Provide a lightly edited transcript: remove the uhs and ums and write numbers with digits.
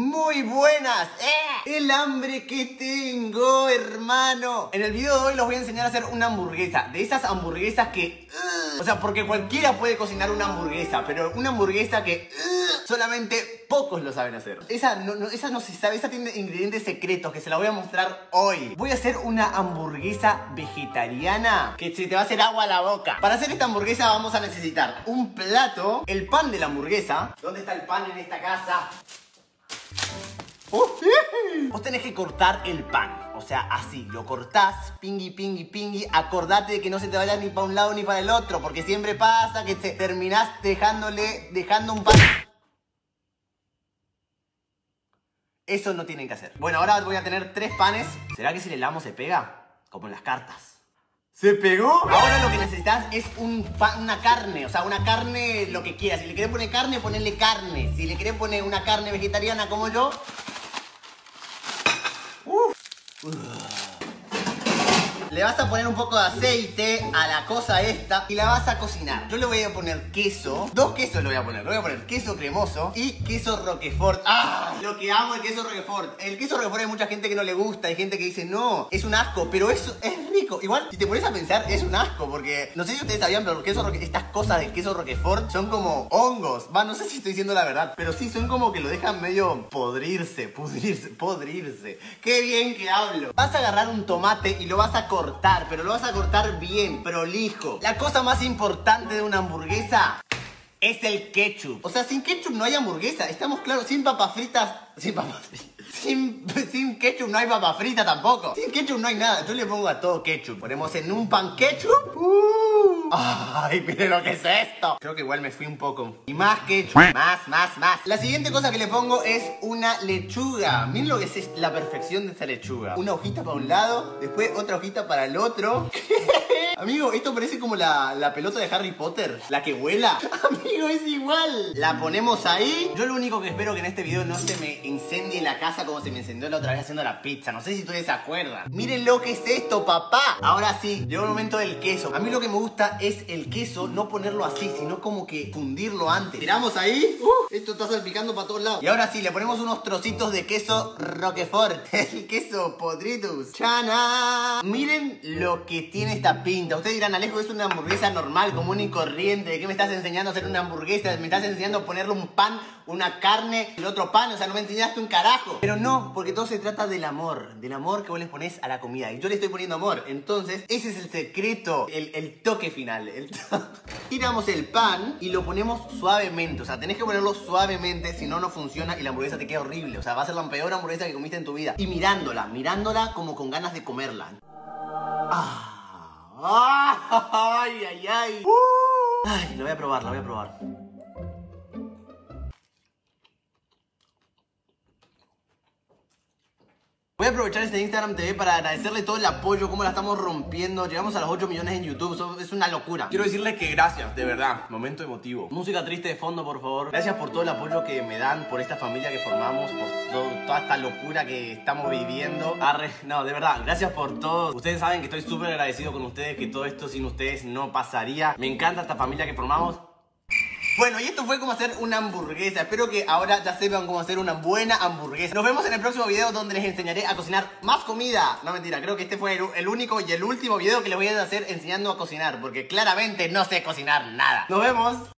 Muy buenas. El hambre que tengo, hermano. En el video de hoy los voy a enseñar a hacer una hamburguesa. De esas hamburguesas que... o sea, porque cualquiera puede cocinar una hamburguesa, pero una hamburguesa que... solamente pocos lo saben hacer. Esa no se sabe, esa tiene ingredientes secretos que se la voy a mostrar hoy. Voy a hacer una hamburguesa vegetariana que se te va a hacer agua a la boca. Para hacer esta hamburguesa vamos a necesitar un plato, el pan de la hamburguesa. ¿Dónde está el pan en esta casa? Vos tenés que cortar el pan, o sea, así, lo cortás, pingui, pingui, pingui. Acordate de que no se te vaya ni para un lado ni para el otro, porque siempre pasa que te terminás dejando un pan. Eso no tienen que hacer. Bueno, ahora voy a tener 3 panes. ¿Será que si le helamos se pega? Como en las cartas. ¿Se pegó? Ahora lo que necesitas es una carne, o sea, una carne lo que quieras. Si le querés poner carne, ponele carne. Si le querés poner una carne vegetariana como yo... Le vas a poner un poco de aceite a la cosa esta y la vas a cocinar. Yo le voy a poner queso. 2 quesos le voy a poner. Le voy a poner queso cremoso y queso roquefort. ¡Ah! Lo que amo el queso roquefort. El queso roquefort hay mucha gente que no le gusta. Hay gente que dice, no, es un asco. Pero eso es rico. Igual, si te pones a pensar, es un asco. Porque, no sé si ustedes sabían, pero estas cosas del queso roquefort son como hongos. Va, no sé si estoy diciendo la verdad, pero sí, son como que lo dejan medio podrirse. Qué bien que hablo. Vas a agarrar un tomate y lo vas a cortar, pero lo vas a cortar bien, prolijo. La cosa más importante de una hamburguesa es el ketchup. O sea, sin ketchup no hay hamburguesa. Estamos claros, sin papas fritas. Sin ketchup no hay papa frita tampoco. Sin ketchup no hay nada. Yo le pongo a todo ketchup. Ponemos en un pan ketchup. Ay, miren lo que es esto. Creo que igual me fui un poco. Y más ketchup. Más. La siguiente cosa que le pongo es una lechuga. Miren lo que es la perfección de esta lechuga. Una hojita para un lado, después otra hojita para el otro. Amigo, esto parece como la pelota de Harry Potter. La que vuela. Amigo, es igual. La ponemos ahí. Yo lo único que espero que en este video no se me incendie la casa como se me encendió la otra vez haciendo la pizza. No sé si ustedes se acuerdan. Miren lo que es esto, papá. Ahora sí, llegó el momento del queso. A mí lo que me gusta es el queso, no ponerlo así, sino como que fundirlo antes. Tiramos ahí. Esto está salpicando para todos lados. Y ahora sí, le ponemos unos trocitos de queso roquefort. El queso podritus. ¡Chana! Miren lo que tiene esta pinta. Ustedes dirán, Alejo, es una hamburguesa normal, común y corriente. ¿De qué me estás enseñando a hacer una hamburguesa? Me estás enseñando a ponerle un pan, una carne, el otro pan. O sea, no me enseñaste un carajo. Pero no, porque todo se trata del amor. Del amor que vos les ponés a la comida. Y yo le estoy poniendo amor. Entonces, ese es el secreto. El toque final. Tiramos el pan y lo ponemos suavemente. O sea, tenés que ponerlo suavemente. Si no, no funciona y la hamburguesa te queda horrible. O sea, va a ser la peor hamburguesa que comiste en tu vida. Y mirándola como con ganas de comerla. Ay. Ay, la voy a probar. Voy a aprovechar este Instagram TV para agradecerle todo el apoyo, cómo la estamos rompiendo. Llegamos a los 8 millones en YouTube, es una locura. Quiero decirles que gracias, de verdad. Momento emotivo. Música triste de fondo, por favor. Gracias por todo el apoyo que me dan, por esta familia que formamos, por toda esta locura que estamos viviendo. No, de verdad, gracias por todo. Ustedes saben que estoy súper agradecido con ustedes, que todo esto sin ustedes no pasaría. Me encanta esta familia que formamos. Bueno, y esto fue cómo hacer una hamburguesa. Espero que ahora ya sepan cómo hacer una buena hamburguesa. Nos vemos en el próximo video donde les enseñaré a cocinar más comida. No, mentira, creo que este fue el único y el último video que les voy a hacer enseñando a cocinar, porque claramente no sé cocinar nada. Nos vemos.